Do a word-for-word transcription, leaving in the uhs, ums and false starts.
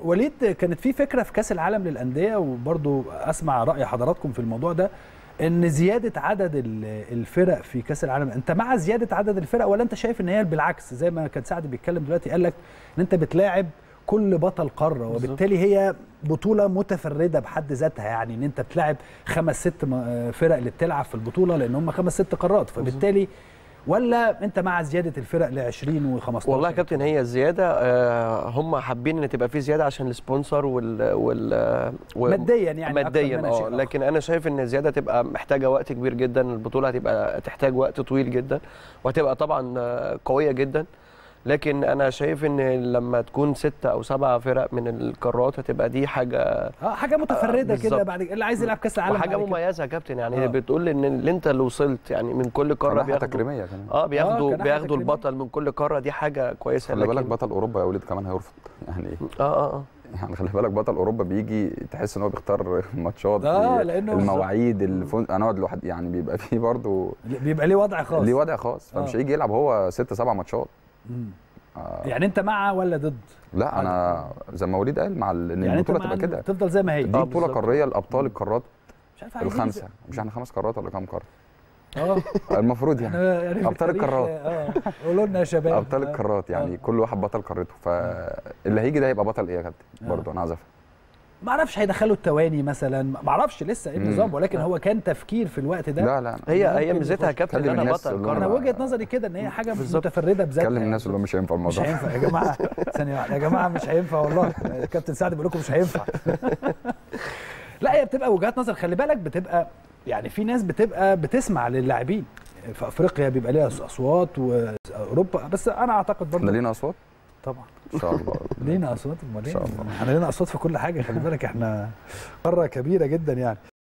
وليد، كانت في فكره في كاس العالم للانديه، وبرضو اسمع راي حضراتكم في الموضوع ده، ان زياده عدد الفرق في كاس العالم، انت مع زياده عدد الفرق ولا انت شايف ان هي بالعكس زي ما كان سعد بيتكلم دلوقتي، قال لك ان انت بتلاعب كل بطل قاره، وبالتالي هي بطوله متفرده بحد ذاتها، يعني ان انت بتلاعب خمس ست فرق اللي بتلعب في البطوله لان هم خمس ست قارات، فبالتالي ولا انت مع زياده الفرق ل عشرين وخمستاشر؟ والله يا كابتن هي الزياده آه هم حابين ان تبقى في زياده عشان السبونسر وال وال ماديا يعني ماديا اه لكن انا شايف ان الزياده تبقى محتاجه وقت كبير جدا، البطوله هتبقى تحتاج وقت طويل جدا وهتبقى طبعا قويه جدا، لكن انا شايف ان لما تكون ستة او سبعة فرق من القارات هتبقى دي حاجه اه حاجه متفرده كده، بعد اللي عايز يلعب كاس العالم وحاجه مميزه يا كابتن، يعني آه. بتقول ان اللي انت اللي وصلت يعني من كل قاره بياخدوا تكريميه كمان اه بياخدوا آه بياخدوا البطل من كل قاره، دي حاجه كويسه. خلي بالك بطل اوروبا يا وليد كمان هيرفض يعني اه اه اه يعني خلي بالك بطل اوروبا بيجي تحس ان هو بيختار ماتشات اه لانه المواعيد الفن... انا اقعد لوحدي يعني بيبقى فيه برضه بيبقى ليه وضع خاص ليه وضع خاص فمش هيجي يلعب هو ست سبع ماتشات. آه. يعني انت مع ولا ضد؟ لا انا زي ما وليد قال مع ان يعني البطوله تبقى كده تفضل زي ما هي، دي بطوله قاريه لابطال القارات الخمسه، مش احنا خمس قارات ولا كام قاره؟ اه المفروض يعني, يعني ابطال القارات. اه قولوا لنا يا شباب ابطال القارات يعني آه. كل واحد بطل قارته، فاللي هيجي ده هيبقى بطل ايه يا كابتن؟ برضه انا عايز افهم. ما اعرفش هيدخلوا التواني مثلا، ما اعرفش لسه ايه النظام، ولكن هو كان تفكير في الوقت ده. لا لا هي هي ميزتها يا كابتن ان انا بطل. انا وجهه نظري كده ان هي حاجه متفرده بذاتها. كلم الناس اللي مش هينفع الموضوع. مش هينفع يا جماعه، ثانيه واحده يا جماعه مش هينفع والله، كابتن سعد بيقول لكم مش هينفع. لا هي بتبقى وجهات نظر، خلي بالك بتبقى يعني في ناس بتبقى بتسمع للاعبين في افريقيا بيبقى ليها اصوات، واوروبا بس انا اعتقد برضه ده لينا اصوات طبعا ان شاء الله. لينا اصوات، امال ايه؟ احنا لينا اصوات في كل حاجه، خلي بالك احنا قاره كبيره جدا يعني.